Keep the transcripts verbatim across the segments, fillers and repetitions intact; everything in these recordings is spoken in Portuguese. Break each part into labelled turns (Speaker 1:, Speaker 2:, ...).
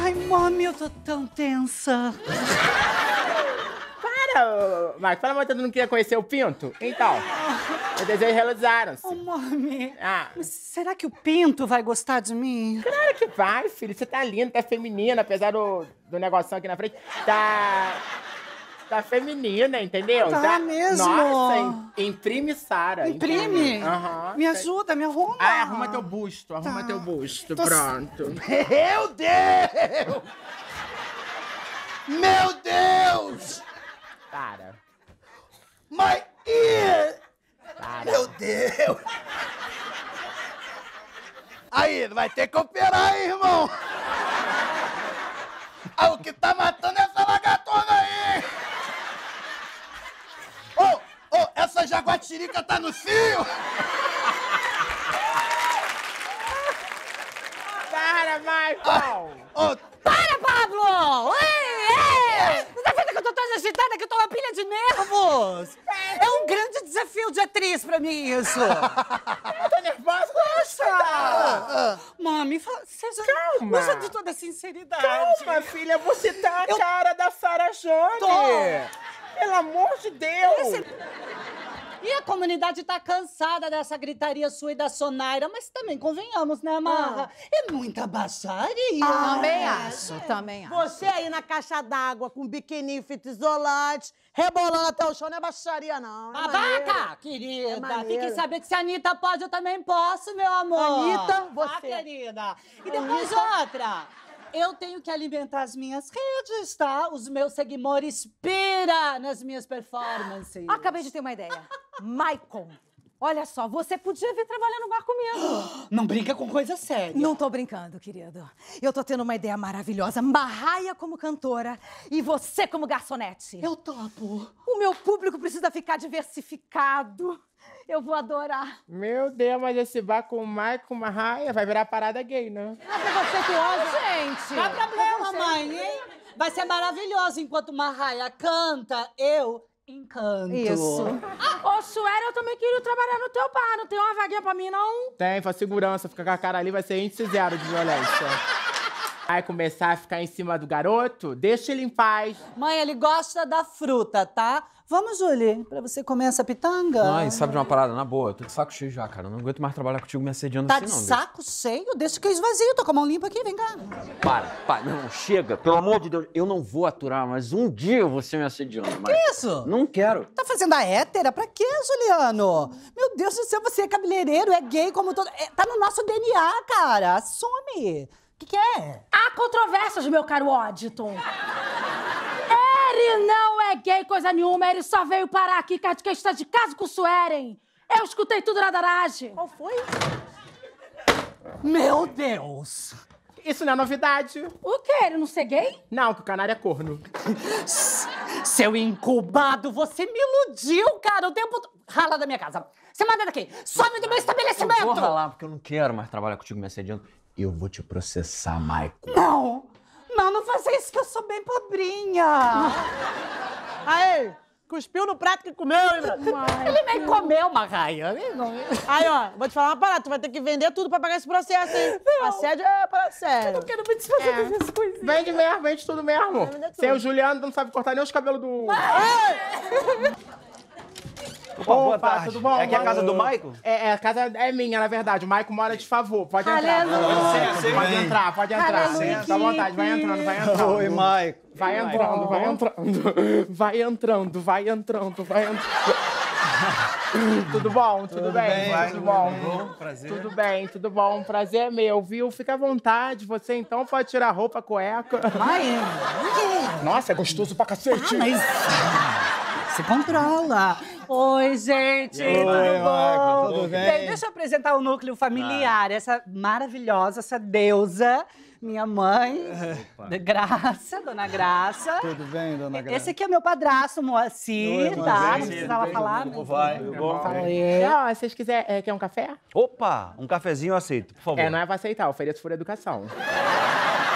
Speaker 1: Ai, mami, eu tô tão tensa.
Speaker 2: Para, Marco. Fala, mas tu não queria conhecer o Pinto? Então, meus desejos realizaram-se.
Speaker 1: Ô, mami,
Speaker 2: Ah.
Speaker 1: mas será que o Pinto vai gostar de mim?
Speaker 2: Claro que vai, filho. Você tá linda, tá feminina, apesar do, do negocinho aqui na frente. Tá... Tá feminina, entendeu?
Speaker 1: Tá mesmo?
Speaker 2: Nossa, im- imprime Sara.
Speaker 1: Imprime?
Speaker 2: Aham.
Speaker 1: Me ajuda, me arruma.
Speaker 2: Ah, arruma teu busto, arruma
Speaker 1: Tá.
Speaker 2: teu busto.
Speaker 1: Tô-
Speaker 2: Pronto.
Speaker 3: Meu Deus! Meu Deus!
Speaker 2: Para.
Speaker 3: My ear!
Speaker 2: Para.
Speaker 3: Meu Deus! Aí, vai ter que operar, aí, irmão! Ah, o que tá matando é essa lagartona aí! Ô, ô, essa jaguatirica tá no cio!
Speaker 2: Para, Michael!
Speaker 3: Ô,
Speaker 1: Para, Pablo! Ei, ei! Não tá vendo que eu tô tão agitada que eu tô uma pilha de nervos? É um grande desafio de atriz pra mim, isso.
Speaker 2: Eu tô nervosa.
Speaker 1: Poxa! Mami, fala, seja...
Speaker 2: Calma.
Speaker 1: Usa de toda a sinceridade.
Speaker 2: Calma, filha. Você tá a
Speaker 1: Eu-
Speaker 2: cara da Sarah Jane.
Speaker 1: Tô.
Speaker 2: Pelo amor de Deus.
Speaker 1: E a comunidade tá cansada dessa gritaria sua e da Sonaira, mas também convenhamos, né, Marra? É muita baixaria.
Speaker 4: Também acho, também acho.
Speaker 5: Você aí na caixa d'água com biquininho fita isolante, rebolando até o chão, não é baixaria, não. É maneiro.
Speaker 1: Babaca, querida.
Speaker 5: É maneiro.
Speaker 1: Fiquem sabendo que se a Anitta pode, eu também posso, meu amor.
Speaker 5: Anitta, você.
Speaker 1: Ah, querida. E depois outra. Eu tenho que alimentar as minhas redes, tá? Os meus seguidores pira nas minhas performances.
Speaker 4: Acabei de ter uma ideia. Maicon, olha só, você podia vir trabalhar no bar comigo.
Speaker 1: Não brinca com coisa séria.
Speaker 4: Não tô brincando, querido. Eu tô tendo uma ideia maravilhosa. Marraia como cantora e você como garçonete.
Speaker 1: Eu topo.
Speaker 4: O meu público precisa ficar diversificado. Eu vou adorar.
Speaker 2: Meu Deus, mas esse bar com o Michael Marraia vai virar parada gay, né?
Speaker 4: Mas é você que ouve, gente.
Speaker 1: Não há problema, mãe, hein? Vai ser maravilhoso. Enquanto Marraia canta, eu encanto.
Speaker 4: Isso.
Speaker 5: Ô, Suéria, eu também queria trabalhar no teu bar. Não tem uma vaguinha pra mim, não?
Speaker 2: Tem, faz segurança. Fica com a cara ali, vai ser índice zero de violência. Vai começar a ficar em cima do garoto? Deixa ele em paz.
Speaker 1: Mãe, ele gosta da fruta, tá? Vamos, Julie, pra você comer essa pitanga?
Speaker 6: Mãe, sabe de uma parada? Na boa, eu tô de saco cheio já, cara. Eu não aguento mais trabalhar contigo me assediando
Speaker 1: Tá
Speaker 6: assim,
Speaker 1: de
Speaker 6: não. bicho.
Speaker 1: saco cheio? Deixa que eu esvazio. Tô com a mão limpa aqui, vem cá.
Speaker 6: Para, para. Não, chega. Pelo amor de Deus. Eu não vou aturar, mas um dia você me assediando, mãe.
Speaker 1: Isso?
Speaker 6: Não quero.
Speaker 1: Tá fazendo a hétera? Pra quê, Juliano? Meu Deus do céu, você é cabeleireiro, é gay como todo... É, tá no nosso D N A, cara. Assume. O que que é?
Speaker 5: Há controvérsias, meu caro Odditon. Ele não é gay coisa nenhuma, ele só veio parar aqui porque que está de casa com o Sueren. Eu escutei tudo na garagem.
Speaker 1: Qual foi? Meu Deus.
Speaker 2: Isso não é novidade.
Speaker 5: O quê? Ele não ser gay?
Speaker 2: Não, que o canário é corno.
Speaker 1: Seu incubado, você me iludiu, cara, o tempo... to- Rala da minha casa. Você manda daqui. Some do meu estabelecimento.
Speaker 6: Eu vou ralar porque eu não quero mais trabalhar contigo me assediando. Eu vou te processar, Michael.
Speaker 1: Não. Não, não faça isso que eu sou bem pobrinha.
Speaker 5: Aí, cuspiu no prato que comeu, hein, Brad?
Speaker 1: Ele nem comeu, Marraia. Ele não-
Speaker 5: Aí, ó, vou te falar uma parada, tu vai ter que vender tudo pra pagar esse processo, hein? Assédio é para sério.
Speaker 1: Eu quero me desfazer
Speaker 2: É.
Speaker 1: dessas coisas.
Speaker 2: Vende mesmo, vende tudo mesmo.
Speaker 5: vender tudo.
Speaker 2: Sem o Juliano, não sabe cortar nem os cabelos do...
Speaker 7: Opa, boa
Speaker 2: Opa,
Speaker 7: tarde.
Speaker 2: tudo bom?
Speaker 7: É aqui a casa do Michael?
Speaker 2: É, é, a casa é minha, na verdade. O Michael mora de favor. Pode entrar.
Speaker 7: Aleluia.
Speaker 2: Pode entrar, pode entrar. Fica à vontade, vai entrando, vai entrando.
Speaker 7: Oi, Michael.
Speaker 2: Vai entrando, vai entrando. Vai entrando, vai entrando, vai entrando. Tudo bom? Tudo,
Speaker 7: Tudo
Speaker 2: bem?
Speaker 7: bem,
Speaker 2: Tudo
Speaker 7: tudo
Speaker 2: bom?
Speaker 7: bom? Prazer.
Speaker 2: Tudo bem, tudo bom. Prazer é meu, viu? Fica à vontade. Você então pode tirar a roupa, a cueca.
Speaker 1: Ai,
Speaker 2: Nossa, é gostoso pra cacete.
Speaker 1: mas... Se controla. Oi, gente,
Speaker 7: Oi,
Speaker 1: tudo bom?
Speaker 7: Michael, tudo bem?
Speaker 1: Deixa eu apresentar o núcleo familiar, essa maravilhosa, essa deusa, minha mãe, de Graça, Dona Graça.
Speaker 7: Tudo bem, dona Graça?
Speaker 1: Esse aqui é meu padrasto, Moacir,
Speaker 7: Oi,
Speaker 1: tá?
Speaker 7: Moacir.
Speaker 1: Não precisava falar,
Speaker 7: Como
Speaker 1: mas...
Speaker 7: vai? Tudo bom?
Speaker 1: Falei.
Speaker 2: Não, se vocês quiserem, é, quer um café?
Speaker 7: Opa, um cafezinho eu aceito, por favor.
Speaker 2: É, não é pra aceitar, ofereço por educação. Tá?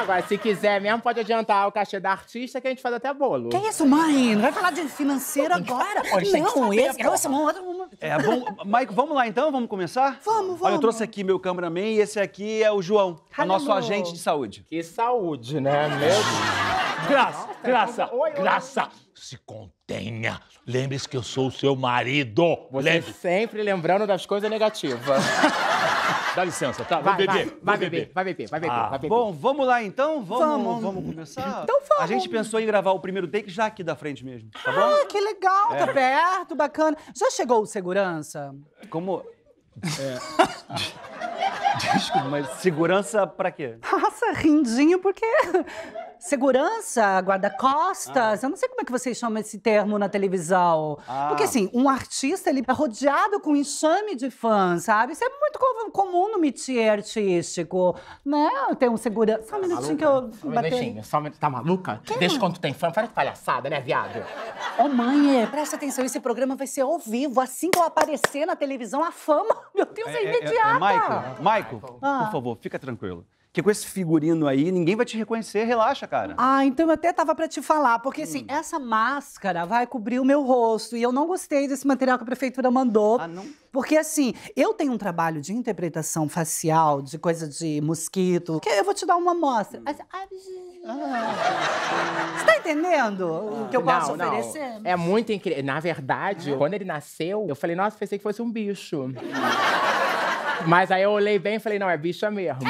Speaker 2: Agora, se quiser mesmo, pode adiantar o cachê da artista que a gente faz até bolo.
Speaker 1: Que isso, mãe? Não vai falar de financeiro agora?
Speaker 2: Olha, tem que
Speaker 1: Não,
Speaker 2: saber,
Speaker 1: esse, esse é um outro...
Speaker 8: É, bom, Maico, vamos lá então? Vamos começar?
Speaker 1: Vamos, vamos.
Speaker 8: Olha, eu trouxe aqui meu cameraman e esse aqui é o João, é o nosso
Speaker 1: Hello.
Speaker 8: agente de saúde.
Speaker 2: Que saúde, né? Meu Deus.
Speaker 9: Graça, graça,
Speaker 2: Oi, oi.
Speaker 9: graça. Se contenha. Lembre-se que eu sou o seu marido.
Speaker 2: Você
Speaker 9: Lembre.
Speaker 2: sempre lembrando das coisas negativas.
Speaker 9: Dá licença, tá? Vou
Speaker 2: Vai,
Speaker 9: beber.
Speaker 2: vai,
Speaker 9: vou
Speaker 2: vai beber, vai beber, vai beber,
Speaker 8: Ah,
Speaker 2: vai beber.
Speaker 8: bom, vamos lá então? Vamos,
Speaker 1: Vamos.
Speaker 8: vamos começar?
Speaker 1: Então vamos.
Speaker 8: A gente pensou em gravar o primeiro take já aqui da frente mesmo, tá bom?
Speaker 1: Ah, que legal, tá perto, bacana. Já chegou o segurança?
Speaker 8: Como... É... Desculpa, mas segurança pra quê?
Speaker 1: Nossa, rindinho, porque... Segurança, guarda-costas, eu não sei como é que vocês chamam esse termo na televisão.
Speaker 8: Ah.
Speaker 1: Porque, assim, um artista, ele é rodeado com um enxame de fãs, sabe? Isso é muito co- comum no métier artístico, né? Tem um segurança... Só um minutinho que eu
Speaker 2: Só um
Speaker 1: bater...
Speaker 2: minutinho, só um minuto. Tá maluca? Desde quando tu tem fã, fala que palhaçada, né, viado?
Speaker 1: Ô, mãe, presta atenção, esse programa vai ser ao vivo. Assim que eu aparecer na televisão, a fama, meu Deus, é, imediata.
Speaker 8: Maico, Maico,
Speaker 1: Ah.
Speaker 8: por favor, fica tranquilo. Porque com esse figurino aí, ninguém vai te reconhecer, relaxa, cara.
Speaker 1: Ah, então eu até tava pra te falar, porque assim, essa máscara vai cobrir o meu rosto e eu não gostei desse material que a prefeitura mandou.
Speaker 8: Ah, não?
Speaker 1: Porque assim, eu tenho um trabalho de interpretação facial, de coisa de mosquito, que eu vou te dar uma amostra. Assim, ah, Você tá entendendo o que eu posso
Speaker 2: Não, não.
Speaker 1: oferecer?
Speaker 2: É muito incrível. Na verdade, quando ele nasceu, eu falei, nossa, pensei que fosse um bicho. Mas aí eu olhei bem e falei, não, é bicha mesmo.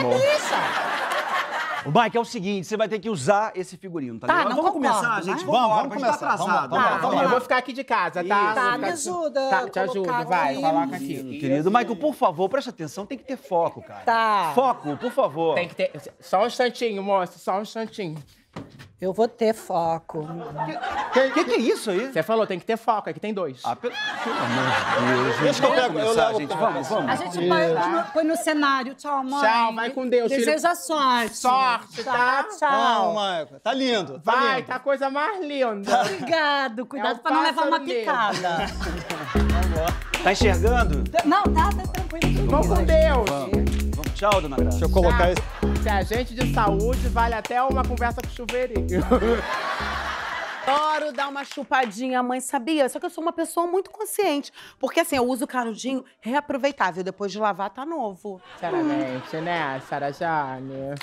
Speaker 8: O Mike, é o seguinte, você vai ter que usar esse figurino, tá,
Speaker 1: Tá,
Speaker 8: ligado?
Speaker 1: não
Speaker 8: Vamos
Speaker 1: concordo,
Speaker 8: começar, gente?
Speaker 1: né?
Speaker 8: Vamos,
Speaker 7: Vamos,
Speaker 8: vamos
Speaker 7: vamos
Speaker 8: começar.
Speaker 7: começar.
Speaker 8: Atrasado.
Speaker 7: Vamos,
Speaker 8: Vamos,
Speaker 7: vamos,
Speaker 8: vamos
Speaker 2: Eu
Speaker 8: lá.
Speaker 2: vou ficar aqui de casa, tá?
Speaker 1: Tá,
Speaker 2: Vou
Speaker 1: me
Speaker 2: ficar-
Speaker 1: ajuda.
Speaker 2: Tá,
Speaker 1: a
Speaker 2: te ajudo,
Speaker 1: colocar
Speaker 2: vai,
Speaker 1: aqui.
Speaker 2: coloca aqui.
Speaker 8: Querido Michael, por favor, presta atenção, tem que ter foco, cara.
Speaker 1: Tá.
Speaker 8: Foco, por favor.
Speaker 2: Tem que ter... Só um instantinho, moço, só um instantinho.
Speaker 1: Eu vou ter foco.
Speaker 8: O que, que é isso aí?
Speaker 2: Você falou, tem que ter foco, aqui tem dois.
Speaker 8: Ah, pelo, pelo amor de Deus.
Speaker 7: Deixa que eu
Speaker 8: Vamos
Speaker 7: pego, eu
Speaker 8: começar,
Speaker 7: levo
Speaker 8: gente.
Speaker 7: pra-
Speaker 8: Vamos, vamos.
Speaker 1: A gente põe, no, põe no cenário. Tchau, mãe.
Speaker 2: Tchau, vai com Deus, filho.
Speaker 1: Deseja sorte.
Speaker 2: Sorte, tá?
Speaker 1: Tchau.
Speaker 7: Não, Maico, tá lindo, tá
Speaker 2: Vai,
Speaker 7: lindo.
Speaker 2: tá a coisa mais linda.
Speaker 1: Obrigado. Cuidado
Speaker 2: É um
Speaker 1: pra não levar uma
Speaker 2: pássaro negro.
Speaker 1: picada.
Speaker 8: Tá enxergando?
Speaker 1: Não, tá, tá tranquilo.
Speaker 2: Vamos com Deus.
Speaker 8: Vamos, tchau, dona Graça.
Speaker 7: Deixa eu colocar esse...
Speaker 2: Se a gente de saúde vale até uma conversa com o chuveirinho.
Speaker 5: Adoro dar uma chupadinha, mãe, sabia? Só que eu sou uma pessoa muito consciente. Porque assim, eu uso canudinho reaproveitável. Depois de lavar, tá novo.
Speaker 2: Sinceramente, né, Sara Jane?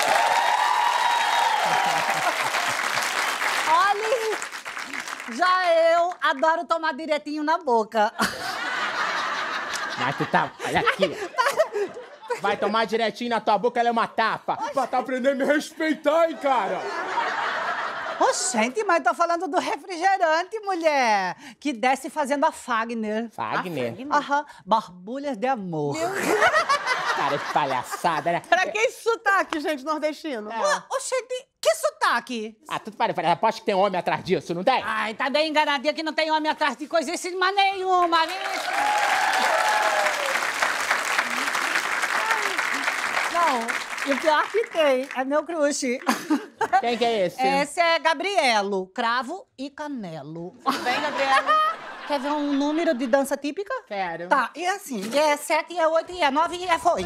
Speaker 1: Olha, já eu adoro tomar direitinho na boca.
Speaker 2: Mas tu tá... Olha aqui. Vai tomar direitinho na tua boca, ela é uma tapa. Pra tá aprendendo a me respeitar, hein, cara?
Speaker 1: Ô, gente, mas tô falando do refrigerante, mulher. Que desce fazendo a Fagner.
Speaker 2: Fagner?
Speaker 1: Aham, barbulhas de amor.
Speaker 2: Cara, que palhaçada, né?
Speaker 5: Pra que esse sotaque, gente, nordestino?
Speaker 1: Ô, gente, que sotaque?
Speaker 2: Ah, tudo para, para. Aposto que tem homem atrás disso, não tem?
Speaker 1: Ai, tá bem enganadinha que não tem homem atrás de coisa cima nenhuma, né? Não, e o pior que tem é meu crush.
Speaker 2: Quem que é esse?
Speaker 1: Esse é Gabrielo, cravo e canelo.
Speaker 5: Vem, Gabriela.
Speaker 1: Quer ver um número de dança típica?
Speaker 2: Quero.
Speaker 1: Tá, e assim, e é sete, e é oito, e é nove, e é foi.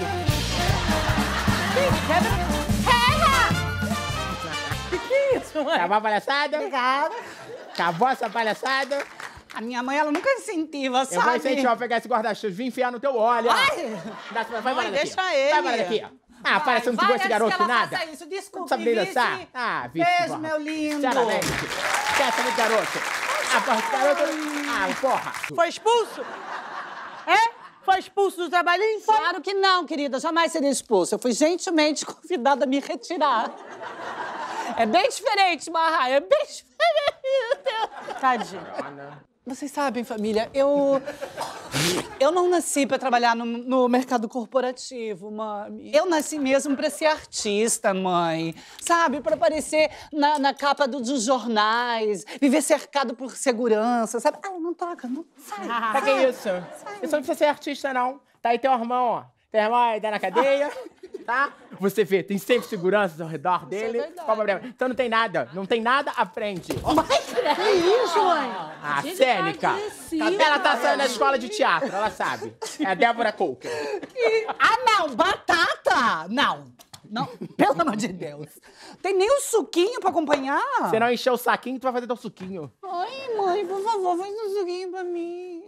Speaker 5: Que isso, mãe?
Speaker 2: Acabou a palhaçada?
Speaker 1: Obrigada.
Speaker 2: Acabou essa palhaçada?
Speaker 1: A minha mãe, ela nunca incentiva,
Speaker 2: Eu
Speaker 1: sabe?
Speaker 2: vou incentivar a pegar esse guarda-chuva e enfiar no teu olho. ó.
Speaker 1: Ai!
Speaker 2: Dá- Vai embora daqui.
Speaker 5: deixa ele.
Speaker 2: Vai embora daqui. Ah, para, você não
Speaker 1: Vai,
Speaker 2: pegou esse
Speaker 1: antes
Speaker 2: garoto
Speaker 1: que ela
Speaker 2: nada?
Speaker 1: faça isso. Desculpe,
Speaker 2: Não sabe nem
Speaker 1: vice.
Speaker 2: dançar? Ah, vice.
Speaker 1: Beijo,
Speaker 2: porra.
Speaker 1: meu lindo.
Speaker 2: Sinceramente. Esquece do garoto. Ah, porra, esse garoto... Ah, porra.
Speaker 5: Foi expulso? É? Foi expulso do trabalhinho? Foi.
Speaker 1: Claro que não, querida. Jamais seria expulsa. Eu fui gentilmente convidada a me retirar. É bem diferente, Marra. É bem diferente.
Speaker 5: Tadinho.
Speaker 1: Vocês sabem, família, eu... Eu não nasci pra trabalhar no, no mercado corporativo, mãe. Eu nasci mesmo pra ser artista, mãe. Sabe? Pra aparecer na, na capa do- dos jornais, viver cercado por segurança, sabe? Ah, não toca, não. Sai.
Speaker 2: Pra que isso? Isso não precisa ser artista, não. Tá aí teu irmão, ó. Teu irmão aí tá na cadeia, tá? Você vê, tem sempre seguranças ao redor dele.
Speaker 1: verdade.
Speaker 2: Qual o problema? Então não tem nada. Não tem nada, aprende.
Speaker 5: Que isso, mãe?
Speaker 2: Ah, cênica. Ela tá saindo da escola de teatro, ela sabe. É a Débora Coker.
Speaker 1: Ah, não! Batata! Não! não, pelo amor de Deus. Tem nem um suquinho pra acompanhar?
Speaker 2: Você não encheu o saquinho, tu vai fazer teu suquinho.
Speaker 1: Ai, mãe, por favor, faz um suquinho pra mim.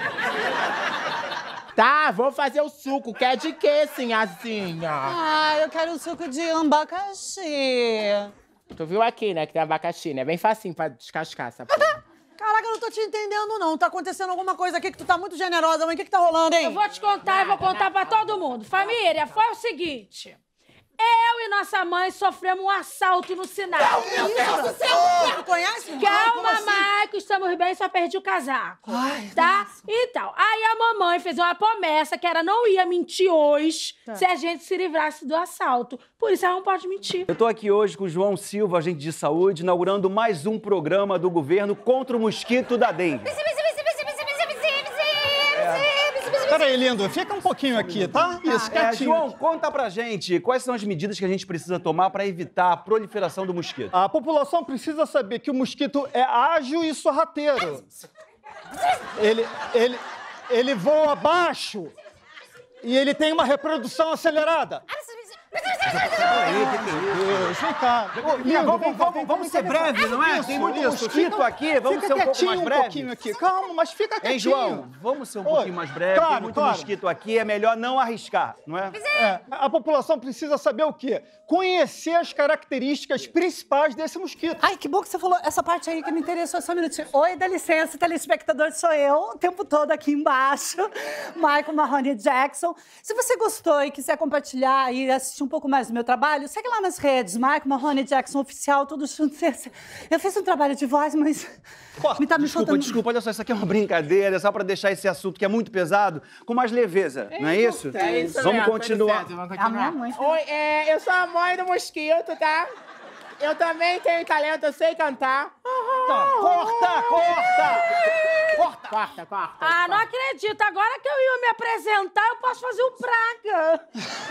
Speaker 2: Tá, vou fazer o suco. Quer de quê, sinhazinha?
Speaker 1: Ah, eu quero o suco de abacaxi.
Speaker 2: Tu viu aqui, né, que tem abacaxi, né? Bem facinho pra descascar essa porra.
Speaker 4: Caraca, eu não tô te entendendo, não. Tá acontecendo alguma coisa aqui que tu tá muito generosa, mãe. O que que tá rolando, hein?
Speaker 10: Eu vou te contar e vou contar pra todo mundo. Família, foi o seguinte. Eu e nossa mãe sofremos um assalto no sinal.
Speaker 4: Meu Deus do céu! Tu conhece?
Speaker 10: Calma, assim? Maico, estamos bem, só perdi o casaco. Ai, tá? Então, aí a mamãe fez uma promessa que ela não ia mentir hoje tá. se a gente se livrasse do assalto. Por isso ela não pode mentir.
Speaker 8: Eu tô aqui hoje com o João Silva, agente de saúde, inaugurando mais um programa do governo contra o mosquito da dengue.
Speaker 7: Peraí, lindo, fica um pouquinho aqui, tá? Isso,
Speaker 8: É,
Speaker 7: quietinho.
Speaker 8: João, conta pra gente quais são as medidas que a gente precisa tomar para evitar a proliferação do mosquito.
Speaker 7: A população precisa saber que o mosquito é ágil e sorrateiro. Ele, ele, ele voa baixo e ele tem uma reprodução acelerada. Vem cá. Lindo,
Speaker 8: Vamos,
Speaker 7: vem cá,
Speaker 8: vamos,
Speaker 7: vem cá,
Speaker 8: vamos
Speaker 7: vem
Speaker 8: ser
Speaker 7: cá.
Speaker 8: breves, não é?
Speaker 7: Isso,
Speaker 8: Tem muito
Speaker 7: isso.
Speaker 8: mosquito
Speaker 7: Fica-
Speaker 8: aqui, vamos
Speaker 7: fica
Speaker 8: ser um pouco
Speaker 7: quietinho
Speaker 8: mais
Speaker 7: um
Speaker 8: breves.
Speaker 7: pouquinho aqui. Calma, mas fica quietinho.
Speaker 8: Hein, João? Vamos ser um pouquinho
Speaker 7: Oi.
Speaker 8: mais breves.
Speaker 7: Claro,
Speaker 8: Tem muito
Speaker 7: claro.
Speaker 8: mosquito aqui, é melhor não arriscar, não é?
Speaker 7: É, a população precisa saber o quê? Conhecer as características principais desse mosquito.
Speaker 1: Ai, que bom que você falou essa parte aí que me interessou, só um minutinho. Oi, dá licença, telespectador, sou eu, o tempo todo aqui embaixo. Michael Mahoney Jackson. Se você gostou e quiser compartilhar e assistir um pouco mais do meu trabalho, segue lá nas redes, Michael Mahoney Jackson Oficial, tudo junto. Eu fiz um trabalho de voz, mas me tá me
Speaker 8: Desculpa,
Speaker 1: faltando...
Speaker 8: desculpa, olha só, isso aqui é uma brincadeira, é só pra deixar esse assunto que é muito pesado com mais leveza, não é isso?
Speaker 2: É isso
Speaker 8: Vamos
Speaker 2: mesmo,
Speaker 8: continuar.
Speaker 2: com licença, vamos
Speaker 1: A minha
Speaker 2: continuar.
Speaker 1: mãe.
Speaker 2: Oi, é, eu sou a mãe do mosquito, tá? Eu também tenho talento, eu sei cantar.
Speaker 8: Tá, corta, corta!
Speaker 2: Corta, corta, corta.
Speaker 10: Ah, não acredito. Agora que eu ia me apresentar, eu posso fazer o Praga.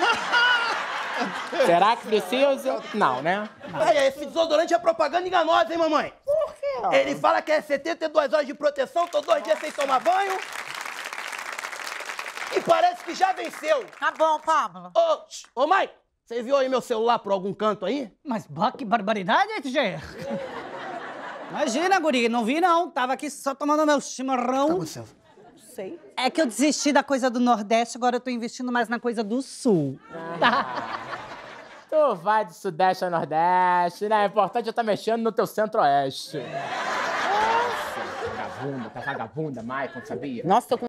Speaker 2: Será que precisa? Não, né?
Speaker 3: Olha, esse desodorante é propaganda enganosa, hein, mamãe?
Speaker 2: Por quê?
Speaker 3: Ele fala que é setenta e duas horas de proteção, tô dois dias sem tomar banho. E parece que já venceu.
Speaker 4: Tá bom, Pablo.
Speaker 3: Ô, tch, ô, mãe, você viu aí meu celular por algum canto aí?
Speaker 1: Mas bah, que barbaridade, T G. Imagina, guri, não vi não. Tava aqui só tomando meu chimarrão.
Speaker 5: Sei.
Speaker 1: É que eu desisti da coisa do Nordeste, agora eu tô investindo mais na coisa do Sul. Tá?
Speaker 2: Tu vai de Sudeste a Nordeste, né? O importante é estar mexendo no teu Centro-Oeste. Nossa, vagabunda, tá vagabunda, Maicon, sabia?
Speaker 5: Nossa, tô com